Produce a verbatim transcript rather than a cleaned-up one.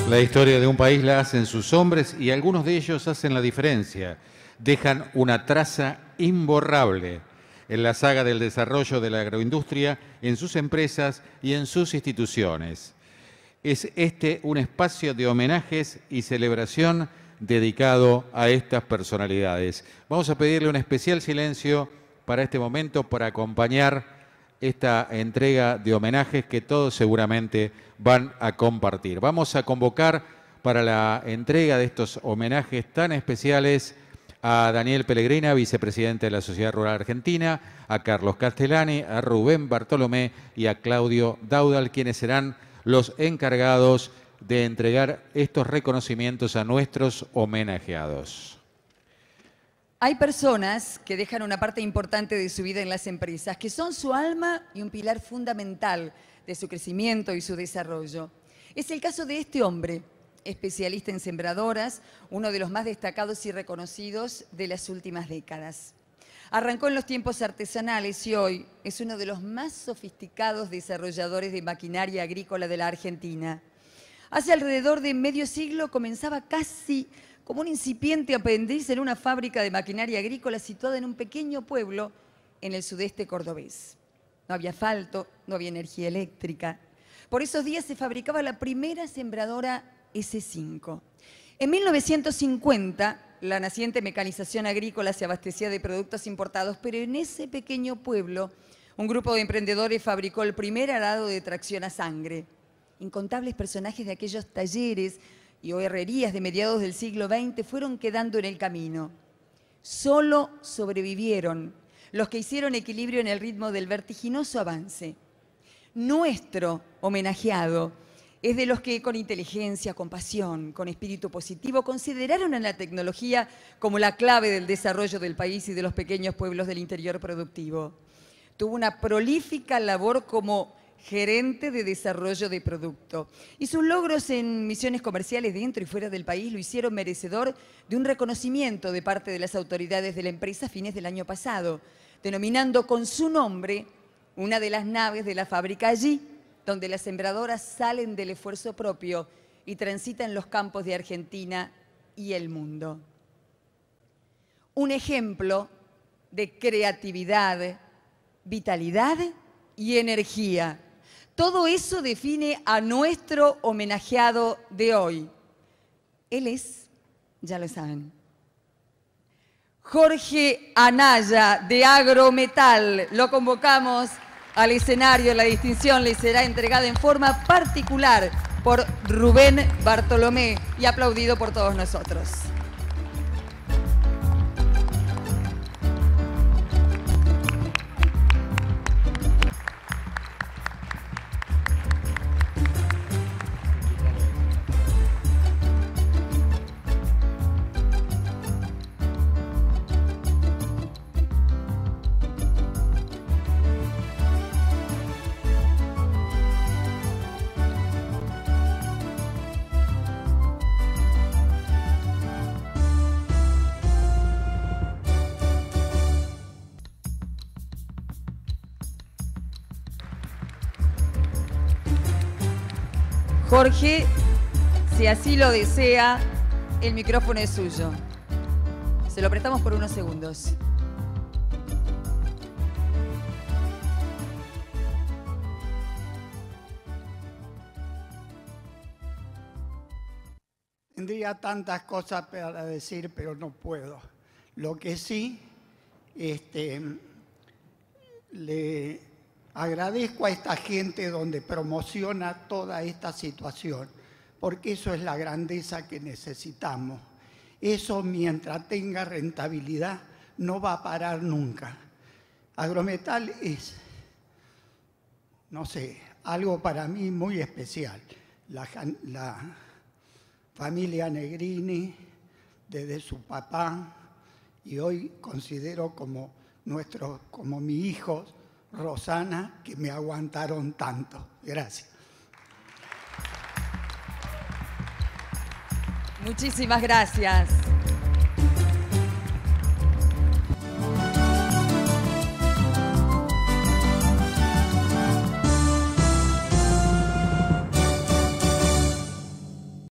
La historia de un país la hacen sus hombres y algunos de ellos hacen la diferencia. Dejan una traza imborrable en la saga del desarrollo de la agroindustria, en sus empresas y en sus instituciones. Es este un espacio de homenajes y celebración dedicado a estas personalidades. Vamos a pedirle un especial silencio para este momento, para acompañar esta entrega de homenajes que todos seguramente van a compartir. Vamos a convocar para la entrega de estos homenajes tan especiales a Daniel Pellegrina, vicepresidente de la Sociedad Rural Argentina, a Carlos Castellani, a Rubén Bartolomé y a Claudio Daudal, quienes serán los encargados de entregar estos reconocimientos a nuestros homenajeados. Hay personas que dejan una parte importante de su vida en las empresas, que son su alma y un pilar fundamental de su crecimiento y su desarrollo. Es el caso de este hombre, especialista en sembradoras, uno de los más destacados y reconocidos de las últimas décadas. Arrancó en los tiempos artesanales y hoy es uno de los más sofisticados desarrolladores de maquinaria agrícola de la Argentina. Hace alrededor de medio siglo comenzaba casi como un incipiente aprendiz en una fábrica de maquinaria agrícola situada en un pequeño pueblo en el sudeste cordobés. No había asfalto, no había energía eléctrica. Por esos días se fabricaba la primera sembradora ese cinco. En mil novecientos cincuenta, la naciente mecanización agrícola se abastecía de productos importados, pero en ese pequeño pueblo, un grupo de emprendedores fabricó el primer arado de tracción a sangre. Incontables personajes de aquellos talleres y o herrerías de mediados del siglo veinte fueron quedando en el camino. Solo sobrevivieron los que hicieron equilibrio en el ritmo del vertiginoso avance. Nuestro homenajeado es de los que con inteligencia, con pasión, con espíritu positivo, consideraron a la tecnología como la clave del desarrollo del país y de los pequeños pueblos del interior productivo. Tuvo una prolífica labor como gerente de desarrollo de producto. Y sus logros en misiones comerciales dentro y fuera del país lo hicieron merecedor de un reconocimiento de parte de las autoridades de la empresa a fines del año pasado, denominando con su nombre una de las naves de la fábrica allí, donde las sembradoras salen del esfuerzo propio y transitan los campos de Argentina y el mundo. Un ejemplo de creatividad, vitalidad y energía. Todo eso define a nuestro homenajeado de hoy. Él es, ya lo saben, Jorge Anaya, de Agrometal. Lo convocamos al escenario. La distinción le será entregada en forma particular por Rubén Bartolomé y aplaudido por todos nosotros. Jorge, si así lo desea, el micrófono es suyo. Se lo prestamos por unos segundos. Tendría tantas cosas para decir, pero no puedo. Lo que sí, este, le agradezco a esta gente donde promociona toda esta situación, porque eso es la grandeza que necesitamos. Eso, mientras tenga rentabilidad, no va a parar nunca. Agrometal es, no sé, algo para mí muy especial. La, la familia Negrini, desde su papá, y hoy considero como, nuestro, como mi hijo, Rosana, que me aguantaron tanto. Gracias. Muchísimas gracias.